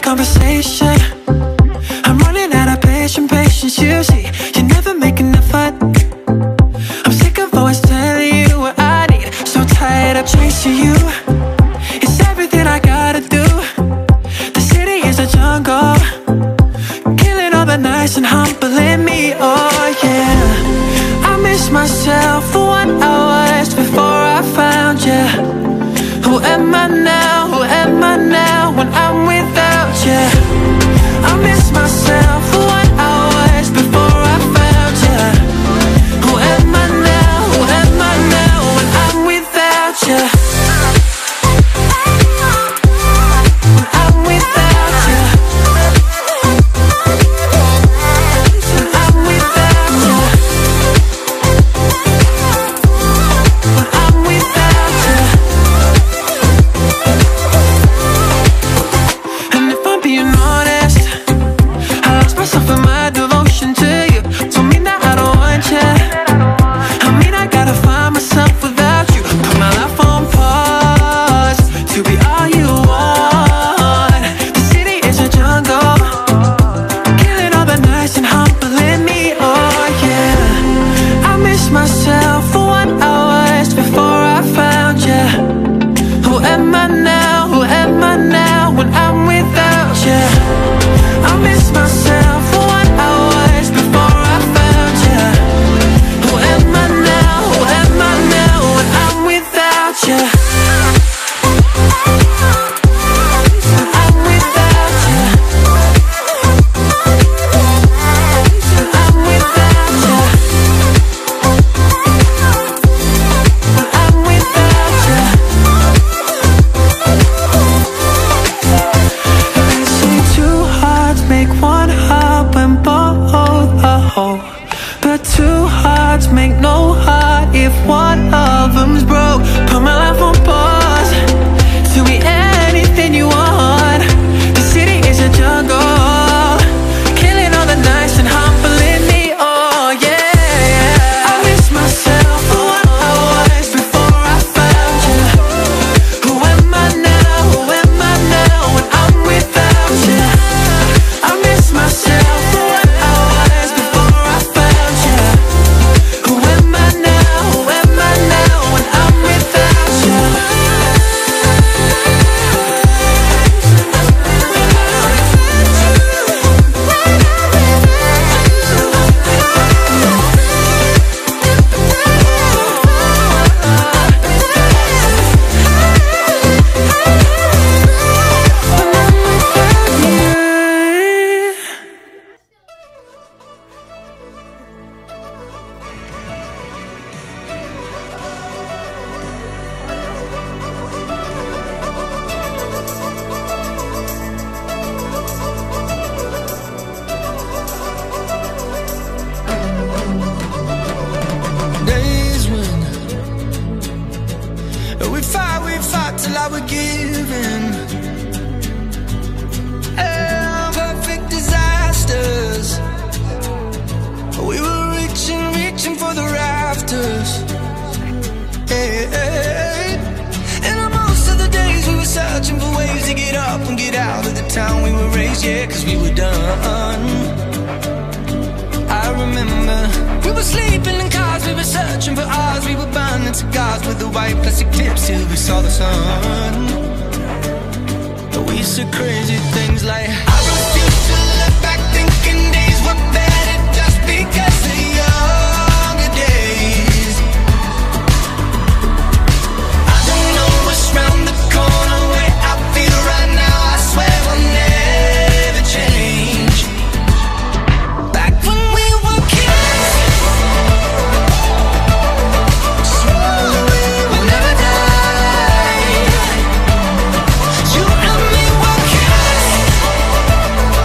conversation. I'm running out of patience, you see. You never make enough fun. I'm sick of always telling you what I need. So tired of chasing you. It's everything I gotta do. The city is a jungle, killing all the nice and humbling me, oh yeah. I miss myself for what I was before I found you. Who am I now, who am I now when I'm without you? I miss myself for what I was before I found you. Who am I now, who am I now when I'm without you? When I'm without you. When I'm without you. When I'm without you. And if I'm being honest, I lost myself in my devotion to you. Told me that I don't want you. I mean I gotta find myself without you. Put my life on pause to be all you want. The city is a jungle, killing all the nice and humbling me, oh yeah. I miss myself for what I was before I found you. Who am I now, who am I now when I'm without you? I miss myself for what I was before I found you. Who am I now, who am I now when I'm without you? When I'm without you. When I'm without you. When I'm without you. They say two hearts make one heart when both are whole, but two hearts make no heart if one of them's broke. Put my life on pause to be anything you want. The city is a jungle, killing all the nice and humbling me, oh yeah. I miss myself for what I was before I found you. Who am I now, who am I now when I'm without you? I miss myself for what I was before I found you. Who am I now, who am I now when I'm without you? Days when we fought till I was giving. Perfect disasters. We were reaching for the rafters. Hey. And on most of the days we were searching for ways to get up and get out of the town we were raised, yeah, 'cause we were done. I remember we were sleeping in cars, we were searching for ours. We were burning cigars with the white plastic tips till we saw the sun. We said crazy things like, I refuse to look back thinking days were better just because the younger days. I don't know what's round the corner, where I feel right now, I swear will never change. Back when we were kids, swore we would never die. You and me were kids,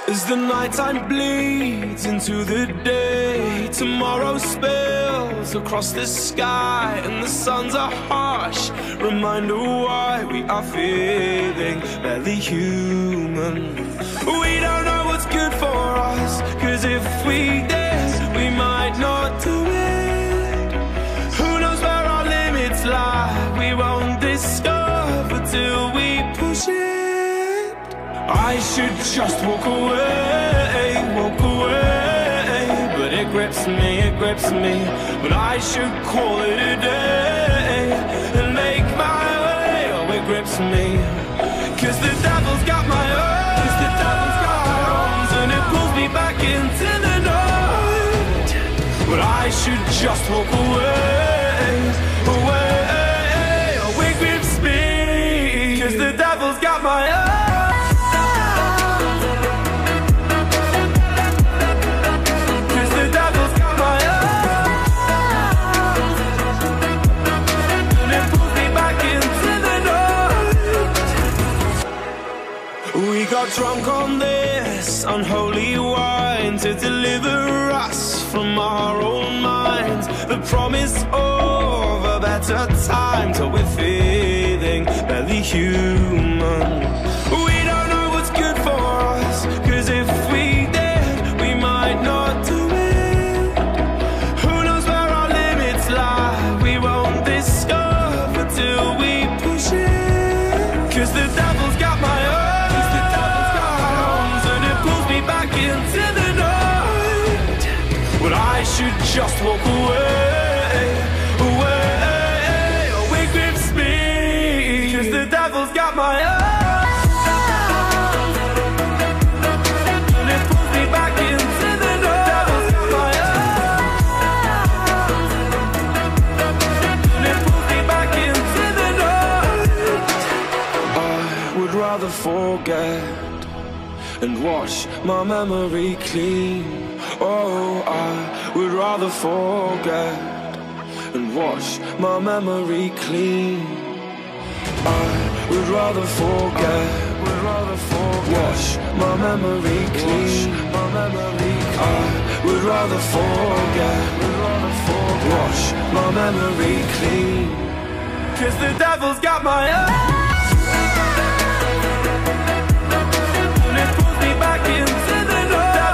As the nighttime bleeds into the day, tomorrow spills across the sky, and the suns are harsh, reminder why we are feeling barely human. We don't know what's good for us, cause if we did, we might not do it. Who knows where our limits lie? We won't discover till we push it. I should just walk away, but it grips me. But I should call it a day and make my way. Oh, it grips me, cause the devil's got my arms, and it pulls me back into the night. But I should just walk away. Oh, it grips me, cause the devil's got my arms. We got drunk on this unholy wine to deliver us from our own minds. The promise of a better time till we're feeling barely human. We don't know what's good for us, cause if we did, we might not do it. Who knows where our limits lie? We won't discover till we push it. Cause the devil's got my into the night. But I should just walk away. Oh, it grips me, cause the devil's got my arms, and it pulls me back into the night. My arms, and it pulls me back into the night. I would rather forget and wash my memory clean. Oh, I would rather forget and wash my memory clean. I would rather forget, wash my memory clean. I would rather forget, wash my memory clean. Cause the devil's got my back into the night.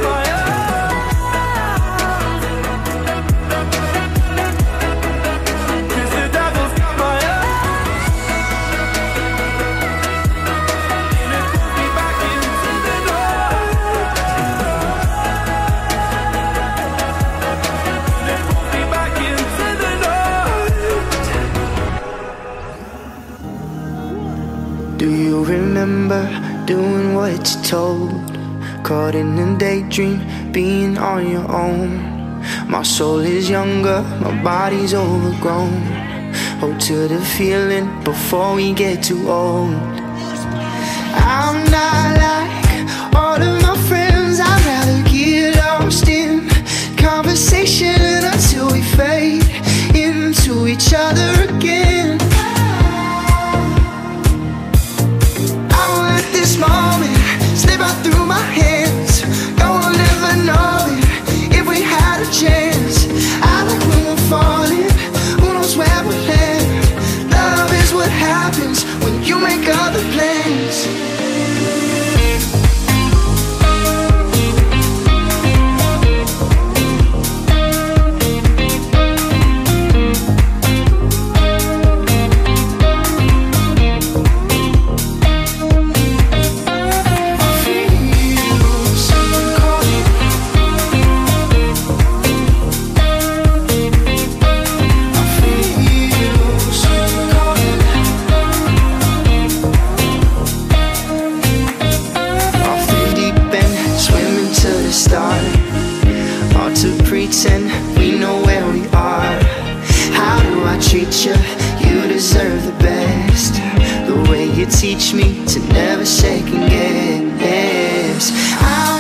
Cause the devil's got my and it pulls me back into the night. And it pulls me back into the night. Do you remember doing what you're told? Caught in a daydream, being on your own. My soul is younger, my body's overgrown. Hold to the feeling before we get too old. I'm not like all of my friends. I'd rather get lost in conversation until we fade into each other again. This moment slip out through my hands. No one ever know it if we had a chance. I like when we're falling, who knows where we'll land. Love is what happens when you make other plans. Pretend we know where we are. How do I treat you? You deserve the best. The way you teach me to never second guess.